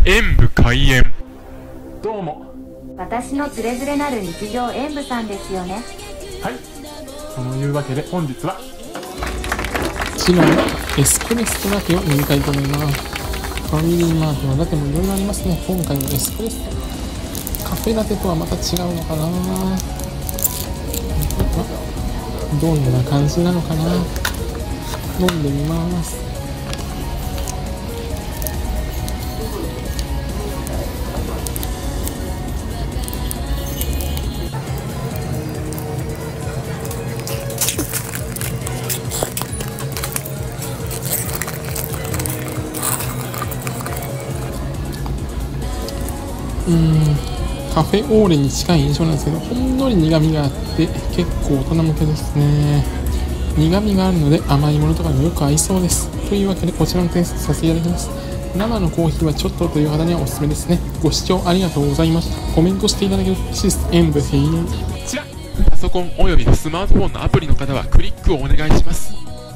演武開演。 どうも。 私のつれづれなる日常演武さんですよね。 はい、そのいうわけで本日はこちらのエスプレッソラテを飲みたいと思います。ファミリーマートのラテもいろいろありますね。今回のエスプレッソカフェラテとはまた違うのかな。どんな感じなのかな。飲んでみます。カフェオーレに近い印象なんですけど、ほんのり苦味があって結構大人向けですね。苦味があるので甘いものとかによく合いそうです。というわけでこちらの点数させていただきます。生のコーヒーはちょっとという方にはおすすめですね。ご視聴ありがとうございました。コメントしていただけると嬉しいです。演武閉園。 こちらパソコンおよびスマートフォンのアプリの方はクリックをお願いします。